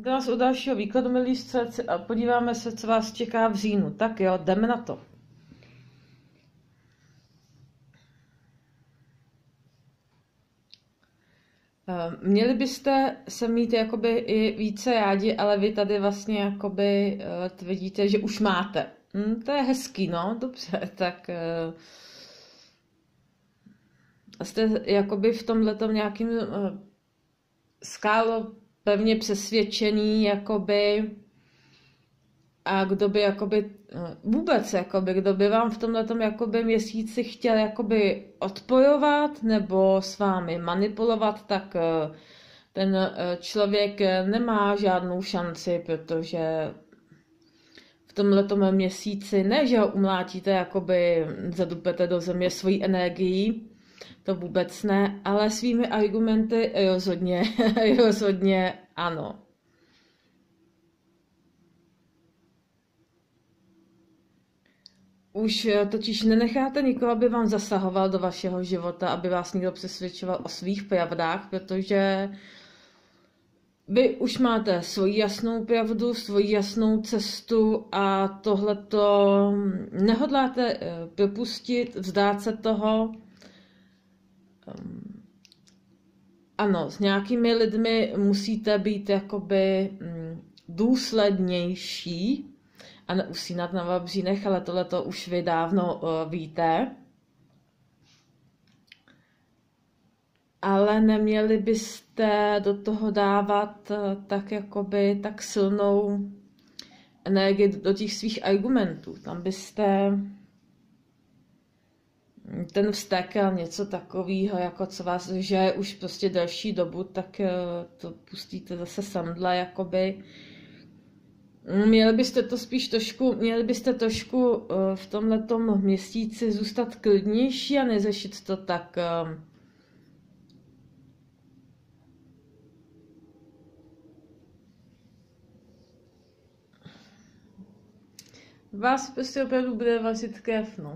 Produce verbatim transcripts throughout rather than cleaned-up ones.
Nás u dalšího výkladu, milí střelci, a podíváme se, co vás čeká v říjnu. Tak jo, jdeme na to. Měli byste se mít jakoby i více rádi, ale vy tady vlastně jakoby uh, tvrdíte, že už máte. Hm, to je hezký, no, dobře, tak uh, jste jakoby v tomhletom nějakým uh, skálo pevně přesvědčený, jakoby, a kdo by jakoby, vůbec, jakoby, kdo by vám v tomhletom jakoby měsíci chtěl jakoby odpojovat nebo s vámi manipulovat, tak ten člověk nemá žádnou šanci, protože v tomhletom měsíci ne, že ho umlátíte, jakoby zadupete do země svojí energií, to vůbec ne, ale svými argumenty rozhodně, rozhodně ano. Už totiž nenecháte nikoho, aby vám zasahoval do vašeho života, aby vás někdo přesvědčoval o svých pravdách, protože vy už máte svoji jasnou pravdu, svoji jasnou cestu a tohleto nehodláte propustit, vzdát se toho. Ano, s nějakými lidmi musíte být jakoby důslednější a neusínat na vavřínech, ale tohleto už vy dávno uh, víte. Ale neměli byste do toho dávat uh, tak jakoby tak silnou energii do těch svých argumentů. Tam byste ten vztek a něco takového, jako co vás že už prostě delší dobu, tak uh, to pustíte zase samdla, jakoby. Měli byste to spíš trošku, měli byste trošku uh, v tomhletom měsíci zůstat klidnější a neřešit to tak uh, vás prostě opravdu bude vařit krev, no.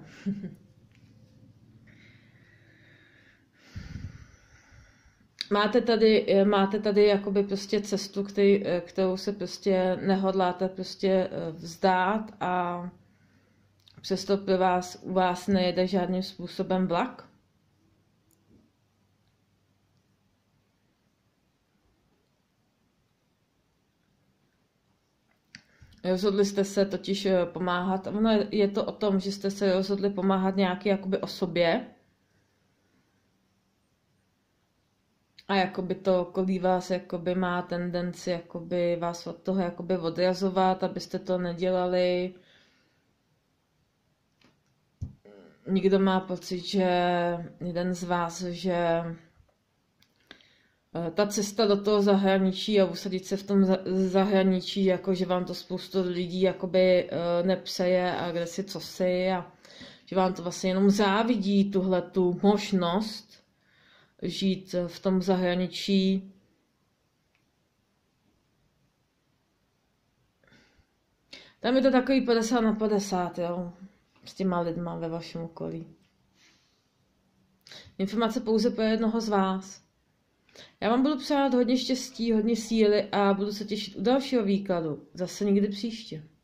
Máte tady, máte tady jakoby prostě cestu, který, kterou se prostě nehodláte prostě vzdát a přesto pro vás, u vás nejede žádným způsobem vlak. Rozhodli jste se totiž pomáhat, ono je to o tom, že jste se rozhodli pomáhat nějaký jakoby osobě, a jakoby to okolí vás jakoby má tendenci jakoby vás od toho jakoby odrazovat, abyste to nedělali. Někdo má pocit, že jeden z vás, že ta cesta do toho zahraničí a usadit se v tom zahraničí, jako že vám to spoustu lidí jakoby nepřeje a kde si co si a že vám to vlastně jenom závidí tuhletu možnost žít v tom zahraničí. Tam je to takový padesát na padesát, jo, s těma lidma ve vašem okolí. Informace pouze pro jednoho z vás. Já vám budu přát hodně štěstí, hodně síly a budu se těšit u dalšího výkladu. Zase někdy příště.